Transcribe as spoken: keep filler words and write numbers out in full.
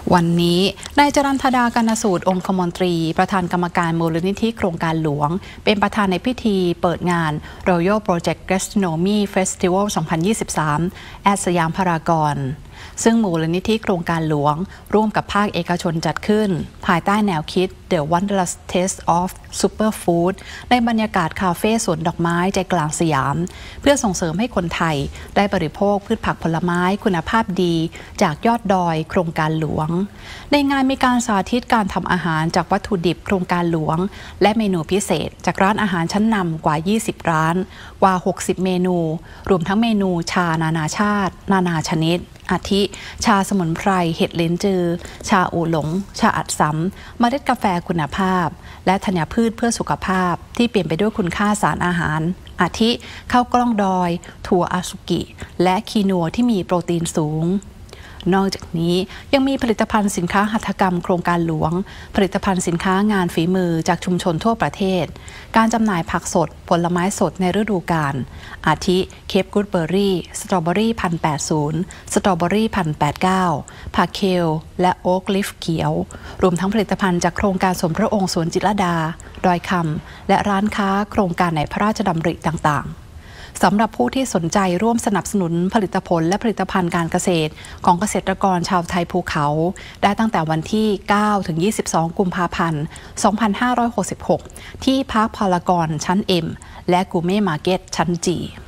วันนี้นายจรัญธดากนสูตรองคมนตรีประธานกรรมการมูลนิธิโครงการหลวงเป็นประธานในพิธีเปิดงาน Royal Project Gastronomy Festival สองพันยี่สิบสาม แอดสยามพารากอนซึ่งมูลนิธิโครงการหลวงร่วมกับภาคเอกชนจัดขึ้นภายใต้แนวคิด The Wondrous Taste of Superfood ในบรรยากาศคาเฟ่สวนดอกไม้ใจกลางสยามเพื่อส่งเสริมให้คนไทยได้บริโภคพืชผักผลไม้คุณภาพดีจากยอดดอยโครงการหลวงในงานมีการสาธิตการทำอาหารจากวัตถุดิบโครงการหลวงและเมนูพิเศษจากร้านอาหารชั้นนำกว่า ยี่สิบ ร้านกว่า หกสิบ เมนูรวมทั้งเมนูชานานาชาตินานาชนิดอาทิชาสมุนไพรเห็ดลิ้นจือชาอูหลงชาอัดซ้ำเมล็ดกาแฟคุณภาพและธัญพืชเพื่อสุขภาพที่เปลี่ยนไปด้วยคุณค่าสารอาหารอาทิข้าวกล้องดอยถั่วอาสุกิและคีนัวที่มีโปรตีนสูงนอกจากนี้ยังมีผลิตภัณฑ์สินค้าหัตถกรรมโครงการหลวงผลิตภัณฑ์สินค้างานฝีมือจากชุมชนทั่วประเทศการจำหน่ายผักสดผลไม้สดในฤดูกาลอาทิเคปกูดเบอร์รี่สตรอเบอรี่พันแปดศูนย์สตรอเบอรี่พันแปดเก้าผักเคลและโอ๊กลิฟเขียวรวมทั้งผลิตภัณฑ์จากโครงการสมพระองค์สวนจิตรลดาดอยคำและร้านค้าโครงการในพระราชดำริต่างๆสำหรับผู้ที่สนใจร่วมสนับสนุนผลิตผลและผลิตภัณฑ์การเกษตรของเกษตรกรชาวไทยภูเขาได้ตั้งแต่วันที่ เก้าถึงยี่สิบสอง กุมภาพันธ์ สองพันห้าร้อยหกสิบหก ที่พาร์คพารากอนชั้น เอ็ม และกูเม่มาร์เก็ตชั้น จี